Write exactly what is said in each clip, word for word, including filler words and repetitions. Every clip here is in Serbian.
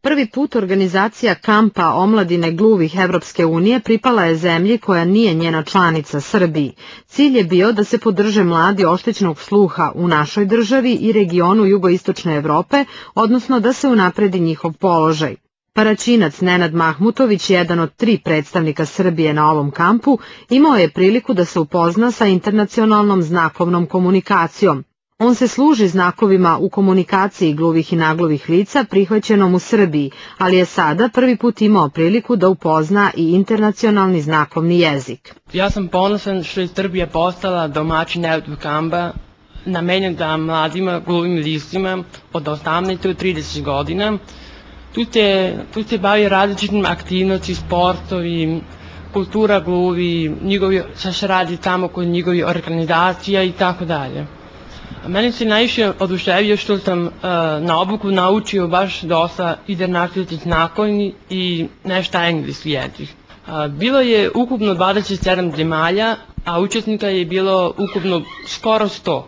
Prvi put organizacija kampa omladine gluvih Evropske unije pripala je zemlji koja nije njena članica, Srbiji. Cilj je bio da se podrže mladi oštećenog sluha u našoj državi i regionu jugoistočne Evrope, odnosno da se unapredi njihov položaj. Paraćinac Nenad Mahmutović, jedan od tri predstavnika Srbije na ovom kampu, imao je priliku da se upozna sa internacionalnom znakovnom komunikacijom. On se služi znakovima u komunikaciji gluvih i nagluvih lica prihvaćenom u Srbiji, ali je sada prvi put imao priliku da upozna i internacionalni znakovni jezik. Ja sam ponosan što je Srbija postala domaćin ovog kampa namenjen da mladima gluvim licima od osamnaest do trideset godina. Tu se, tu se bavi različitim aktivnosti, sportovi, kultura gluvi, njihovi, šta se radi tamo kod njihovih organizacija i tako dalje. Meni se najviše oduševio što sam uh, na obuku naučio baš dosta internacionalnih znakovni i nešto engleski jezik. Uh, bilo je ukupno dvadeset sedam zemalja, a učesnika je bilo ukupno skoro sto.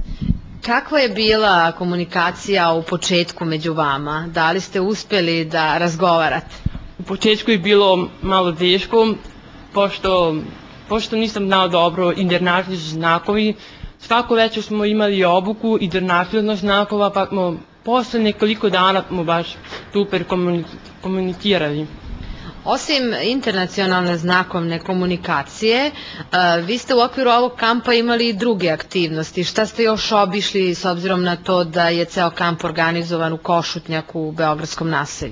Kakva je bila komunikacija u početku među vama? Da li ste uspjeli da razgovarate? U početku je bilo malo teško, pošto, pošto nisam znao dobro internacionalni znakovi. Svako večer smo imali obuku internacionalnih znakova, pa smo posle nekoliko dana smo baš super komunicirali. Osim internacionalne znakovne komunikacije, vi ste u okviru ovog kampa imali i druge aktivnosti. Šta ste još obišli s obzirom na to da je ceo kamp organizovan u Košutnjaku u Beogradskom naselju?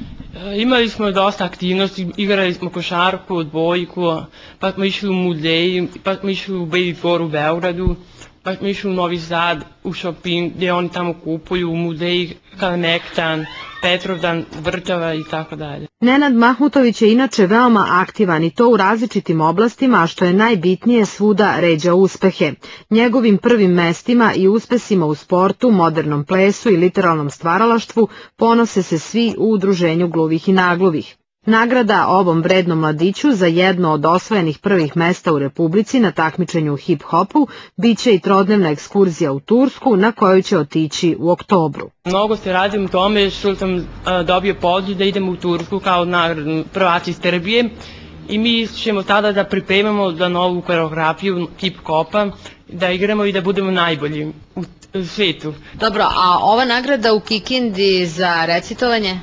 Imali smo dosta aktivnosti, igrali smo košarku, odbojku, pa smo išli u muzeji, pa smo išli u Baby Dvor u Beogradu, pa smo išli u Novi Sad, u shopping, gdje oni tamo kupuju, u muzeji Kalemegdan, Petrovdan, Vrčava i tako dalje. Nenad Mahmutović je inače veoma aktivan i to u različitim oblastima, a što je najbitnije svuda ređa uspehe. Njegovim prvim mestima i uspesima u sportu, modernom plesu i literalnom stvaralaštvu ponose se svi u udruženju gluvih i nagluvih. Nagrada ovom vrednom mladiću za jedno od osvojenih prvih mesta u Republici na takmičenju u hip-hopu biće i trodnevna ekskurzija u Tursku na koju će otići u oktobru. Mnogo se radim u tome što sam uh, dobio poziv da idem u Tursku kao nagradnu prvaci iz Srbije i mi ćemo tada da pripremamo za novu koreografiju hip-hopa, da igramo i da budemo najbolji u, u svijetu. Dobro, a ova nagrada u Kikindi za recitovanje?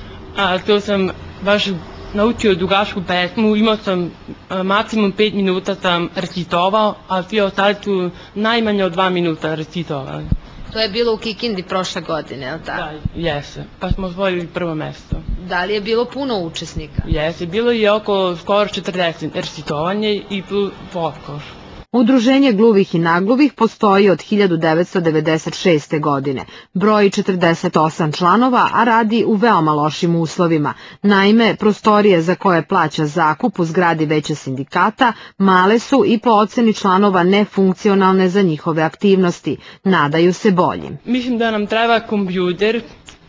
A, to sam baš naučio dugačku pesmu, imao sam a, maksimum pet minuta sam recitovao, a svi ostali su najmanje od dva minuta recitovali. To je bilo u Kikindi prošle godine, je li tako? Da, jeste, pa smo osvojili prvo mesto. Da li je bilo puno učesnika? Jeste, bilo je oko skoro četrdeset recitovanje i plus folklor. Udruženje gluvih i nagluvih postoji od hiljadu devetsto devedeset šeste. godine. Broji četrdeset osam članova, a radi u veoma lošim uslovima. Naime, prostorije za koje plaća zakup u zgradi veća sindikata male su i po oceni članova nefunkcionalne za njihove aktivnosti. Nadaju se boljim. Mislim da nam treba kompjuter,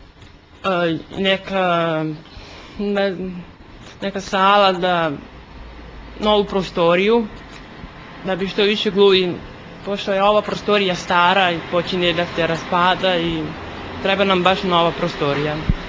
neka, neka sala, da, novu prostoriju, da bi što više gluvi, pošto je ova prostorija stara i počinje da se raspada i treba nam baš nova prostorija.